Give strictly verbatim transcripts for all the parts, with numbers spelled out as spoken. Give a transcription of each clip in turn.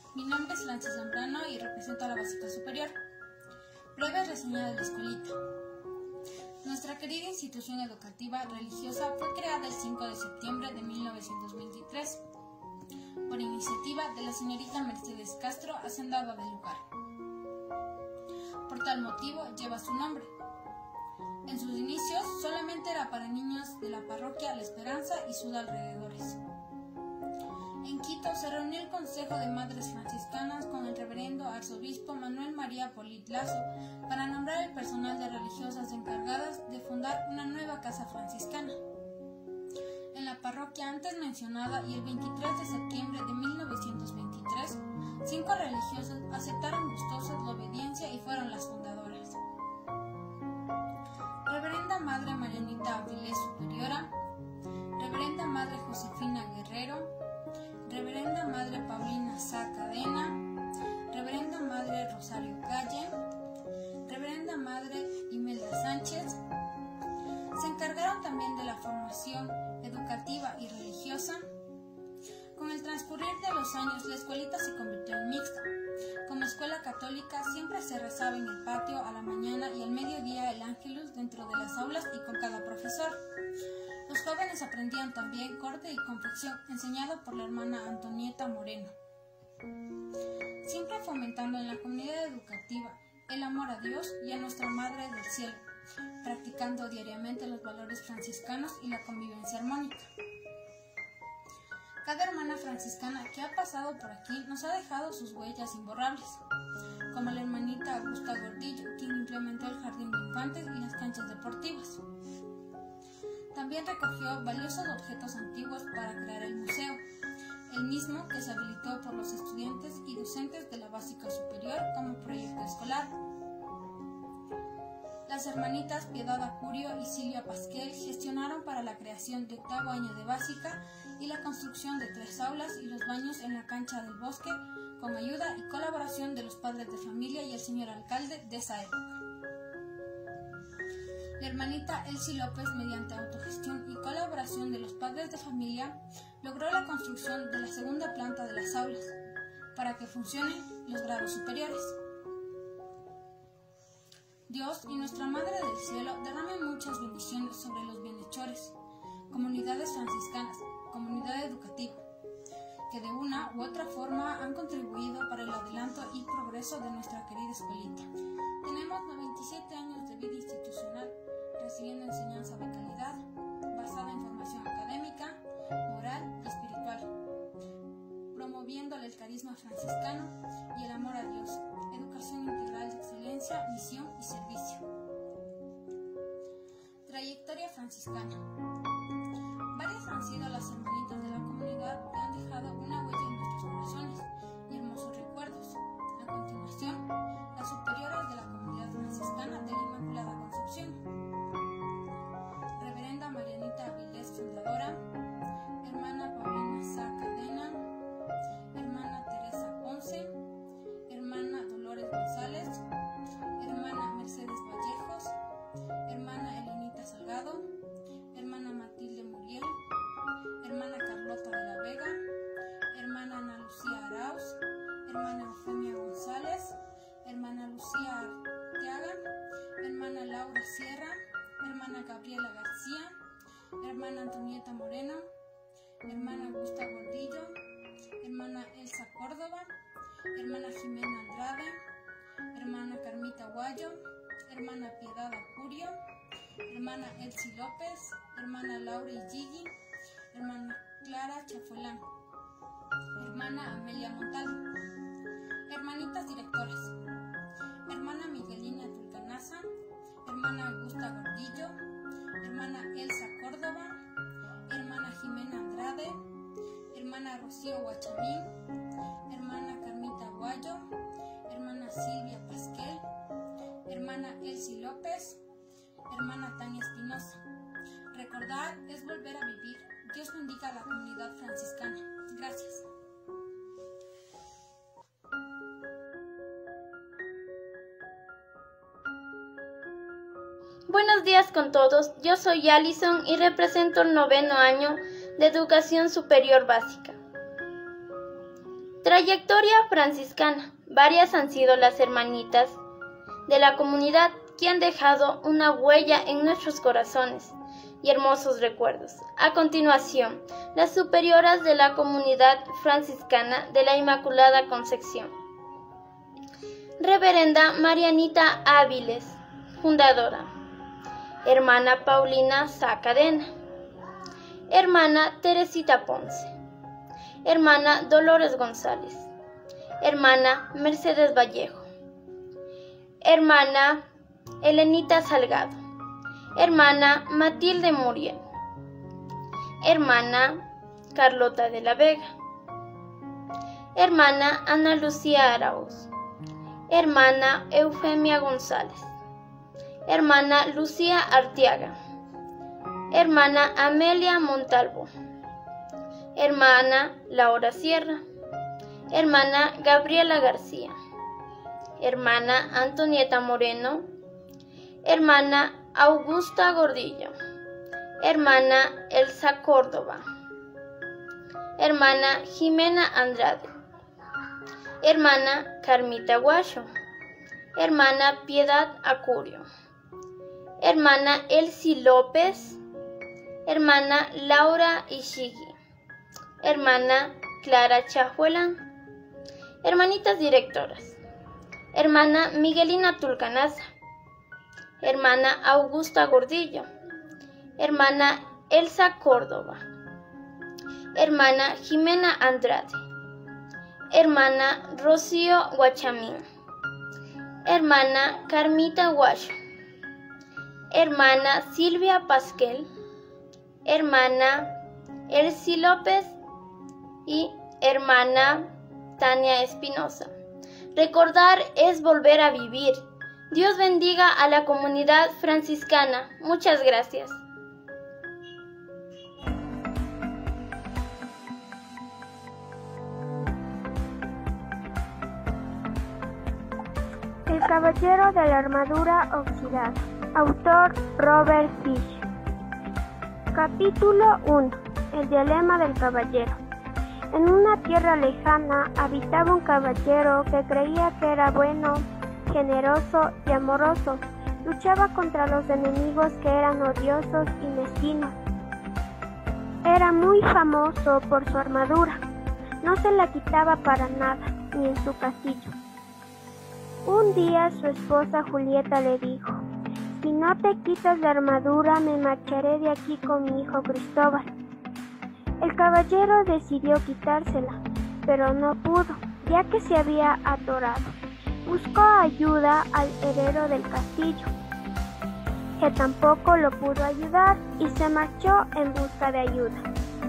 Mi nombre es Francis Zambrano y represento a la Básica Superior. Breve reseña de la escuelita. Nuestra querida institución educativa religiosa fue creada el cinco de septiembre de mil novecientos veintitrés por iniciativa de la señorita Mercedes Castro, hacendada del lugar. Por tal motivo lleva su nombre. En sus inicios solamente era para niños de la parroquia La Esperanza y sus alrededores. En Quito se reunió el Consejo de Madres Franciscanas con el reverendo arzobispo Manuel María Polit Lazo para nombrar el personal de religiosas encargadas de fundar una nueva casa franciscana en la parroquia antes mencionada, y el veintitrés de septiembre de mil novecientos veintitrés, cinco religiosas aceptaron gustosos la obediencia y fueron las fundadoras. Reverenda Madre Marianita Avilés Superiora, Reverenda Madre Josefina Guerrero, Reverenda Madre Paulina Sá Cadena, Reverenda Madre Rosario Calle, Reverenda Madre Imelda Sánchez. Se encargaron también de la formación educativa y religiosa. Con el transcurrir de los años, la escuelita se convirtió en mixta. Como escuela católica, siempre se rezaba en el patio a la mañana y al mediodía el ángelus dentro de las aulas y con cada profesor. Los jóvenes aprendían también corte y confección, enseñado por la hermana Antonieta Moreno. Siempre fomentando en la comunidad educativa el amor a Dios y a nuestra Madre del Cielo, practicando diariamente los valores franciscanos y la convivencia armónica. Cada hermana franciscana que ha pasado por aquí nos ha dejado sus huellas imborrables, como la hermanita Augusta Gordillo, quien implementó el jardín de infantes y las canchas deportivas. También recogió valiosos objetos antiguos para crear el museo, el mismo que se habilitó por los estudiantes y docentes de la Básica Superior como proyecto escolar. Las hermanitas Piedad Acurio y Silvia Pasquel gestionaron para la creación de octavo año de básica y la construcción de tres aulas y los baños en la cancha del bosque, con ayuda y colaboración de los padres de familia y el señor alcalde de esa época. La hermanita Elsie López, mediante autogestión y colaboración de los padres de familia, logró la construcción de la segunda planta de las aulas, para que funcionen los grados superiores. Dios y nuestra Madre del Cielo derramen muchas bendiciones sobre los bienhechores, comunidades franciscanas, comunidad educativa, que de una u otra forma han contribuido para el adelanto y progreso de nuestra querida escuelita. Tenemos noventa y siete años de vida institucional, recibiendo enseñanza de calidad, basada en formación académica, moral y espiritual, promoviéndole el carisma franciscano y el amor a Dios, educación integral de excelencia, misión y servicio. Trayectoria franciscana. Varias han sido las hermanitas de la comunidad que han dejado una huella en nuestros corazones y hermosos recuerdos. A continuación, las superiores de la comunidad franciscana de la Inmaculada Concepción. Reverenda Marianita Avilés, fundadora. Hermana Paulina Sá Cadena. Hermana Teresa Ponce. Hermana Dolores González. Hermana Mercedes Vallejos. Hermana Elenita Salgado. Hermana Matilde Muriel. Hermana Carlota de la Vega. Hermana Ana Lucía Arauz. Hermana Eufemia González. Hermana Lucía Arteaga. Hermana Laura Sierra. Hermana Gabriela García. Hermana Antonieta Moreno. Hermana Augusta Gordillo. Hermana Elsa Córdoba. Hermana Jimena Andrade. Hermana Carmita Guayo. Hermana Piedad Acurio. Hermana Elsie López. Hermana Laura Igigi. Hermana Clara Chafolán. Hermana Amelia Montalvo. Hermanitas directoras. Hermana Miguelina Tulcanaza. Hermana Augusta Gordillo. Hermana Elsa Córdoba. Hermana Jimena Andrade. Hermana Rocío Guachamín. Hermana Carmita Guayo. Hermana Silvia Pasquel. Hermana Elsie López. Hermana Tania Espinosa. Recordar es volver a vivir. Dios bendiga a la comunidad franciscana. Gracias. Buenos días con todos, yo soy Alison y represento el noveno año de Educación Superior Básica. Trayectoria franciscana. Varias han sido las hermanitas de la comunidad que han dejado una huella en nuestros corazones y hermosos recuerdos. A continuación, las superioras de la comunidad franciscana de la Inmaculada Concepción. Reverenda Marianita Áviles, fundadora. Hermana Paulina Sá Cadena. Hermana Teresita Ponce. Hermana Dolores González. Hermana Mercedes Vallejo. Hermana Elenita Salgado. Hermana Matilde Muriel. Hermana Carlota de la Vega. Hermana Ana Lucía Arauz. Hermana Eufemia González. Hermana Lucía Arteaga. Hermana Amelia Montalvo. Hermana Laura Sierra. Hermana Gabriela García. Hermana Antonieta Moreno. Hermana Augusta Gordillo. Hermana Elsa Córdoba. Hermana Jimena Andrade. Hermana Carmita Guacho. Hermana Piedad Acurio. Hermana Elsie López. Hermana Laura Ishigi. Hermana Clara Chajuela. Hermanitas directoras. Hermana Miguelina Tulcanaza. Hermana Augusta Gordillo. Hermana Elsa Córdoba. Hermana Jimena Andrade. Hermana Rocío Guachamín. Hermana Carmita Guacho. Hermana Silvia Pasquel. Hermana Elsie López y hermana Tania Espinosa. Recordar es volver a vivir. Dios bendiga a la comunidad franciscana. Muchas gracias. El caballero de la armadura oxidada. Autor Robert Fish. Capítulo uno. El dilema del caballero. En una tierra lejana habitaba un caballero que creía que era bueno, generoso y amoroso. Luchaba contra los enemigos que eran odiosos y mezquinos. Era muy famoso por su armadura. No se la quitaba para nada, ni en su castillo. Un día su esposa Julieta le dijo: «Si no te quitas la armadura, me marcharé de aquí con mi hijo Cristóbal». El caballero decidió quitársela, pero no pudo, ya que se había atorado. Buscó ayuda al heredero del castillo, que tampoco lo pudo ayudar, y se marchó en busca de ayuda.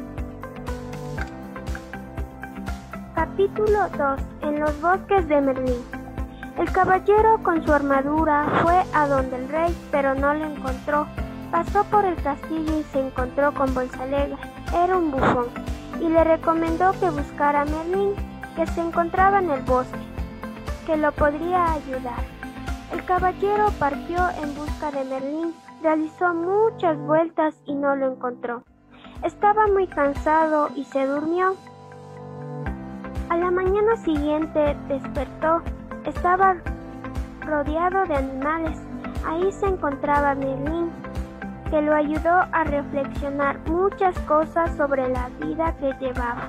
Capítulo dos. En los bosques de Merlín. El caballero con su armadura fue a donde el rey, pero no lo encontró. Pasó por el castillo y se encontró con Bolsalegre. Era un bufón, y le recomendó que buscara a Merlín, que se encontraba en el bosque, que lo podría ayudar. El caballero partió en busca de Merlín, realizó muchas vueltas y no lo encontró. Estaba muy cansado y se durmió. A la mañana siguiente despertó. Estaba rodeado de animales. Ahí se encontraba Merlín, que lo ayudó a reflexionar muchas cosas sobre la vida que llevaba.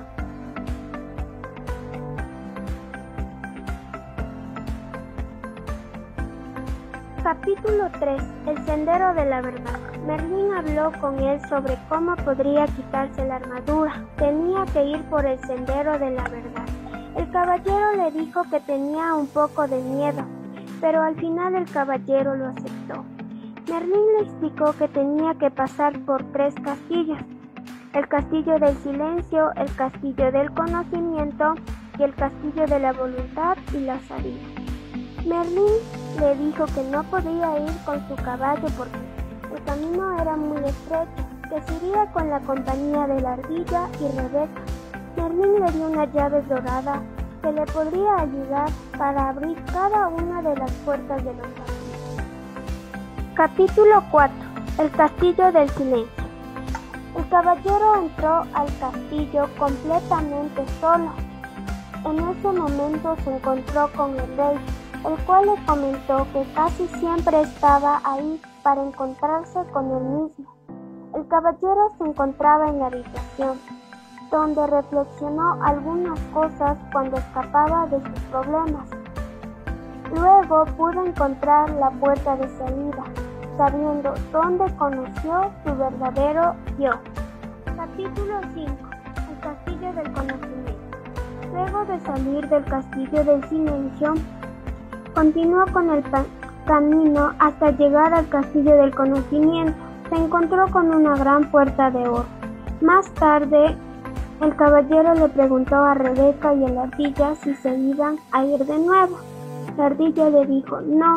Capítulo tres. El sendero de la verdad. Merlín habló con él sobre cómo podría quitarse la armadura. Tenía que ir por el sendero de la verdad. El caballero le dijo que tenía un poco de miedo, pero al final el caballero lo aceptó. Merlín le explicó que tenía que pasar por tres castillos: el castillo del silencio, el castillo del conocimiento y el castillo de la voluntad y la sabiduría. Merlín le dijo que no podía ir con su caballo porque el camino era muy estrecho, que se iría con la compañía de la ardilla y Rebeca. Merlín le dio una llave dorada que le podría ayudar para abrir cada una de las puertas de los castillos. Capítulo cuatro. El castillo del silencio. El caballero entró al castillo completamente solo. En ese momento se encontró con el rey, el cual le comentó que casi siempre estaba ahí para encontrarse con él mismo. El caballero se encontraba en la habitación, donde reflexionó algunas cosas cuando escapaba de sus problemas. Luego pudo encontrar la puerta de salida, sabiendo dónde conoció su verdadero yo. Capítulo cinco. El castillo del conocimiento. Luego de salir del castillo del silencio, continuó con el camino hasta llegar al castillo del conocimiento. Se encontró con una gran puerta de oro. Más tarde, el caballero le preguntó a Rebeca y a la ardilla si se iban a ir de nuevo. La ardilla le dijo, no.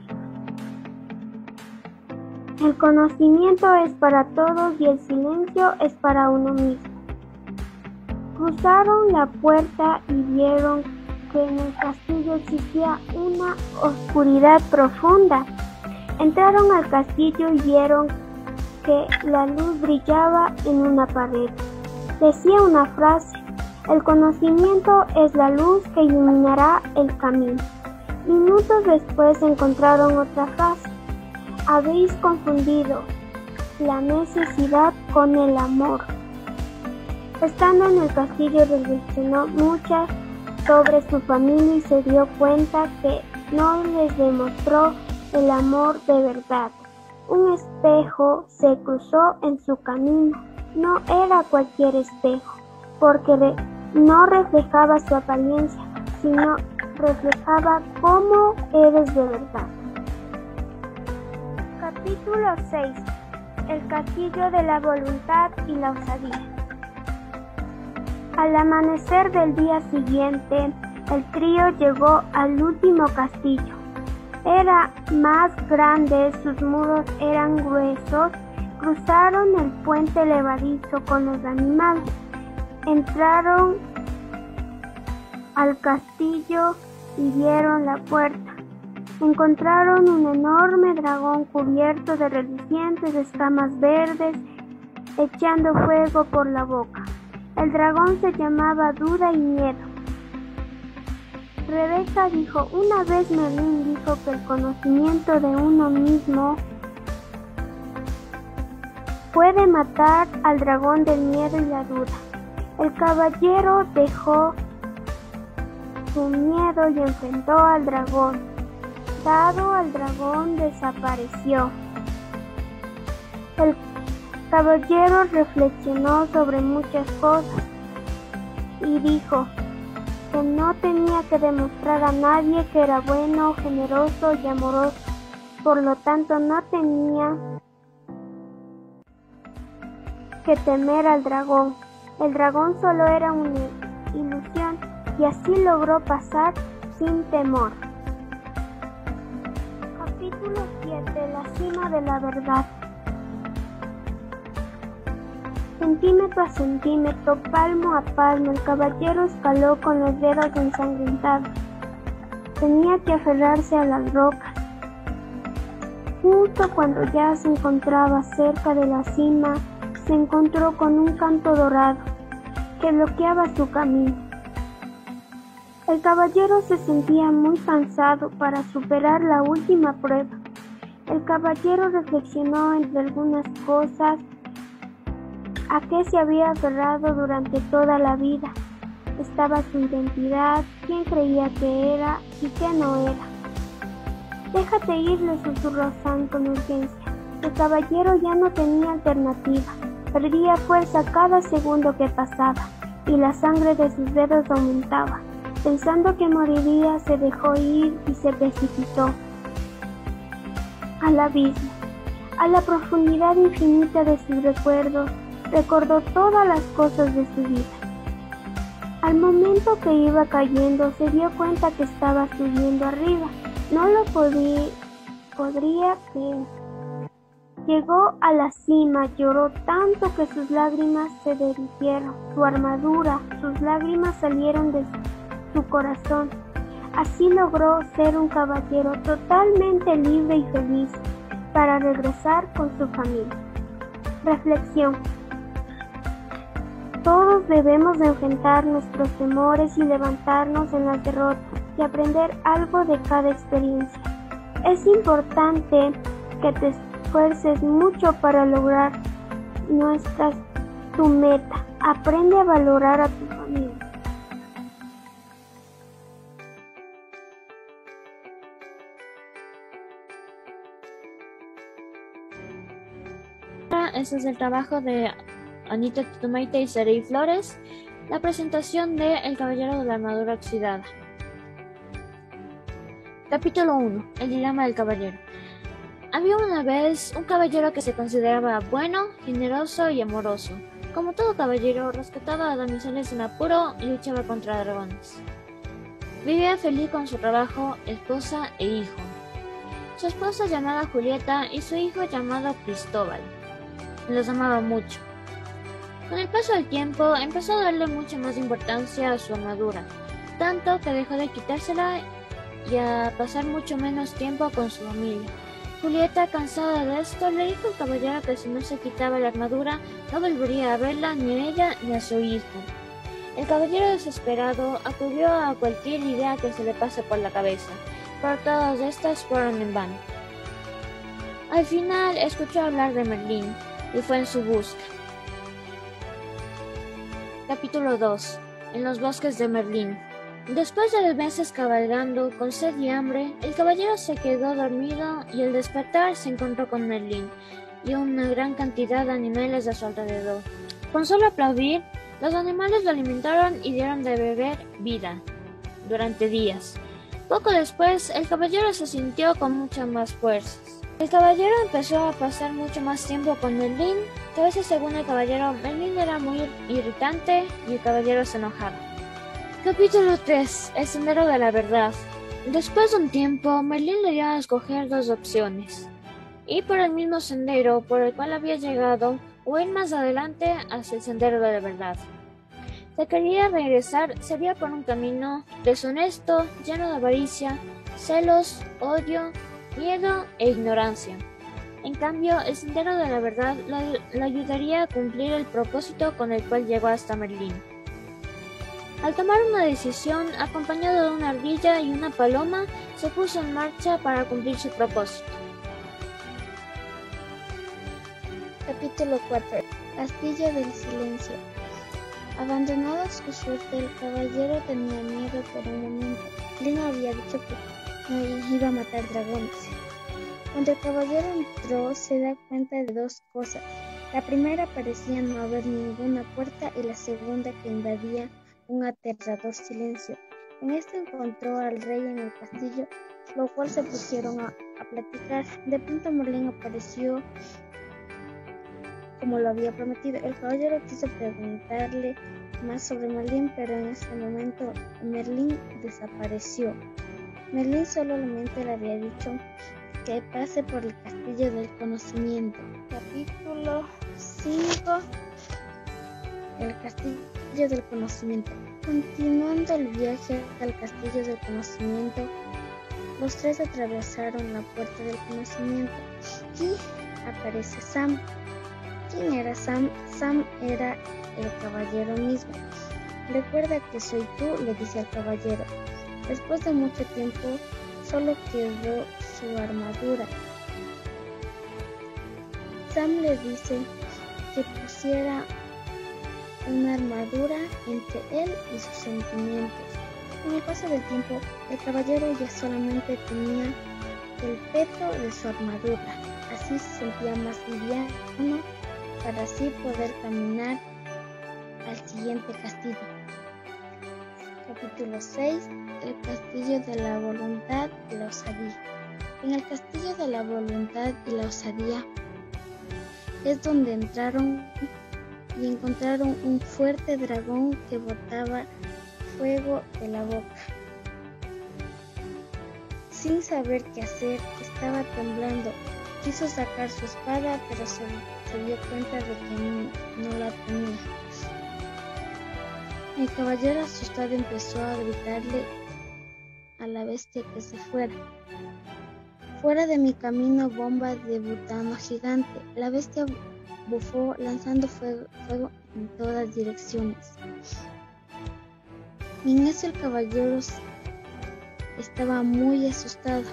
El conocimiento es para todos y el silencio es para uno mismo. Cruzaron la puerta y vieron que en el castillo existía una oscuridad profunda. Entraron al castillo y vieron que la luz brillaba en una pared. Decía una frase, el conocimiento es la luz que iluminará el camino. Minutos después encontraron otra frase, habéis confundido la necesidad con el amor. Estando en el castillo reflexionó mucho sobre su familia y se dio cuenta que no les demostró el amor de verdad. Un espejo se cruzó en su camino. No era cualquier espejo, porque re- no reflejaba su apariencia, sino reflejaba cómo eres de verdad. Capítulo seis. El castillo de la voluntad y la osadía. Al amanecer del día siguiente, el trío llegó al último castillo. Era más grande, sus muros eran gruesos. Cruzaron el puente levadizo con los animales. Entraron al castillo y vieron la puerta. Encontraron un enorme dragón cubierto de relucientes escamas verdes, echando fuego por la boca. El dragón se llamaba Duda y Miedo. Rebeca dijo, una vez Merlín dijo que el conocimiento de uno mismo puede matar al dragón del miedo y la duda. El caballero dejó su miedo y enfrentó al dragón. Dado al dragón desapareció. El caballero reflexionó sobre muchas cosas y dijo que no tenía que demostrar a nadie que era bueno, generoso y amoroso. Por lo tanto, no tenía que temer al dragón. El dragón solo era una ilusión y así logró pasar sin temor. Capítulo siete. La cima de la verdad. Centímetro a centímetro, palmo a palmo, el caballero escaló con los dedos ensangrentados. Tenía que aferrarse a las rocas. Justo cuando ya se encontraba cerca de la cima, se encontró con un canto dorado que bloqueaba su camino. El caballero se sentía muy cansado para superar la última prueba. El caballero reflexionó entre algunas cosas a qué se había aferrado durante toda la vida. Estaba su identidad, quién creía que era y qué no era. Déjate ir, le susurró Sam con urgencia. El caballero ya no tenía alternativa. Perdía fuerza cada segundo que pasaba y la sangre de sus dedos aumentaba. Pensando que moriría, se dejó ir y se precipitó al abismo, a la profundidad infinita de sus recuerdos. Recordó todas las cosas de su vida. Al momento que iba cayendo, se dio cuenta que estaba subiendo arriba. No lo podía, podría creer. Llegó a la cima, lloró tanto que sus lágrimas se derritieron. Su armadura, sus lágrimas salieron de su corazón. Así logró ser un caballero totalmente libre y feliz para regresar con su familia. Reflexión. Todos debemos de enfrentar nuestros temores y levantarnos en las derrotas y aprender algo de cada experiencia. Es importante que te esfuerces mucho para lograr nuestras, tu meta. Aprende a valorar a tu familia. Este es el trabajo de Anita Tutumaite y Serey Flores, la presentación de El Caballero de la Armadura Oxidada. Capítulo uno. El dilema del caballero. Había una vez un caballero que se consideraba bueno, generoso y amoroso. Como todo caballero, rescataba a damiselas en apuro y luchaba contra dragones. Vivía feliz con su trabajo, esposa e hijo. Su esposa llamada Julieta y su hijo llamado Cristóbal. Los amaba mucho. Con el paso del tiempo empezó a darle mucha más importancia a su armadura, tanto que dejó de quitársela y a pasar mucho menos tiempo con su familia. Julieta, cansada de esto, le dijo al caballero que si no se quitaba la armadura no volvería a verla ni a ella ni a su hijo. El caballero, desesperado, acudió a cualquier idea que se le pase por la cabeza, pero todas estas fueron en vano. Al final escuchó hablar de Merlín y fue en su busca. Capítulo dos. En los bosques de Merlín. Después de meses cabalgando con sed y hambre, el caballero se quedó dormido y al despertar se encontró con Merlín y una gran cantidad de animales a su alrededor. Con solo aplaudir, los animales lo alimentaron y dieron de beber vida durante días. Poco después, el caballero se sintió con muchas más fuerzas. El caballero empezó a pasar mucho más tiempo con Merlín, que a veces, según el caballero, Merlín era muy irritante y el caballero se enojaba. Capítulo tres. El Sendero de la Verdad. Después de un tiempo, Merlín le dio a escoger dos opciones: ir por el mismo sendero por el cual había llegado o ir más adelante hacia el Sendero de la Verdad. Si quería regresar, sería por un camino deshonesto, lleno de avaricia, celos, odio, miedo e ignorancia. En cambio, el Sendero de la Verdad le ayudaría a cumplir el propósito con el cual llegó hasta Merlín. Al tomar una decisión, acompañado de una ardilla y una paloma, se puso en marcha para cumplir su propósito. Capítulo cuatro. Castillo del Silencio. Abandonado a su suerte, el caballero tenía miedo por un momento. Merlín había dicho que no iba a matar dragones. Cuando el caballero entró, se da cuenta de dos cosas. La primera parecía no haber ninguna puerta y la segunda que invadía un aterrador silencio. En este encontró al rey en el castillo, lo cual se pusieron a, a platicar. De pronto Merlín apareció como lo había prometido. El caballero quiso preguntarle más sobre Merlín, pero en ese momento Merlín desapareció. Merlín solamente le había dicho que pase por el Castillo del Conocimiento. Capítulo cinco. El Castillo del Conocimiento. Continuando el viaje al Castillo del Conocimiento, los tres atravesaron la puerta del conocimiento y aparece Sam. ¿Quién era Sam? Sam era el caballero mismo. Recuerda que soy tú, le dice al caballero. Después de mucho tiempo, solo quedó su armadura. Sam le dice que pusiera una armadura entre él y sus sentimientos. Con el paso del tiempo, el caballero ya solamente tenía el peto de su armadura. Así se sentía más liviano para así poder caminar al siguiente castillo. Capítulo seis. El Castillo de la Voluntad y la Osadía. En el Castillo de la Voluntad y la Osadía es donde entraron y encontraron un fuerte dragón que botaba fuego de la boca. Sin saber qué hacer, estaba temblando. Quiso sacar su espada, pero se, se dio cuenta de que no, no la tenía. El caballero asustado empezó a gritarle a la bestia que se fuera. Fuera de mi camino, bomba de butano gigante. La bestia bufó lanzando fuego, fuego en todas direcciones. Y en eso el caballero estaba muy asustado.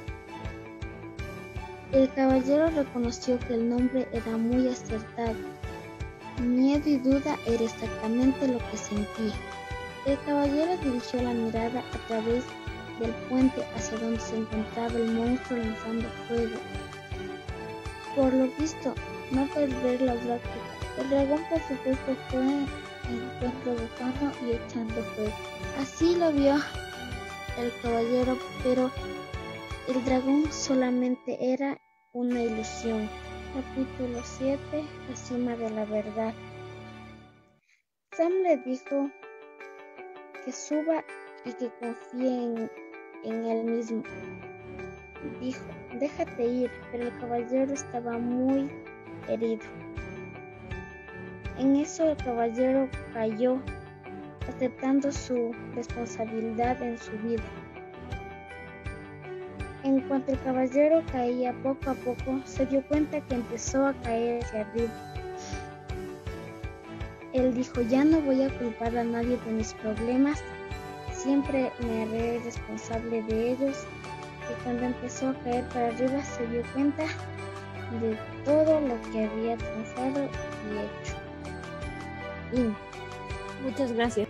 El caballero reconoció que el nombre era muy acertado. Miedo y duda era exactamente lo que sentía. El caballero dirigió la mirada a través del puente hacia donde se encontraba el monstruo lanzando fuego. Por lo visto, no perder la práctica. El dragón, por supuesto, fue en encuentro bufando y echando fuego. Así lo vio el caballero, pero el dragón solamente era una ilusión. Capítulo siete. La cima de la verdad. Sam le dijo que suba y que confíe en, en él mismo. Dijo, déjate ir, pero el caballero estaba muy herido. En eso el caballero cayó, aceptando su responsabilidad en su vida. En cuanto el caballero caía poco a poco, se dio cuenta que empezó a caer hacia arriba. Él dijo, ya no voy a culpar a nadie de mis problemas, siempre me haré responsable de ellos. Y cuando empezó a caer para arriba, se dio cuenta de todo lo que había pensado y hecho. Fin. Muchas gracias.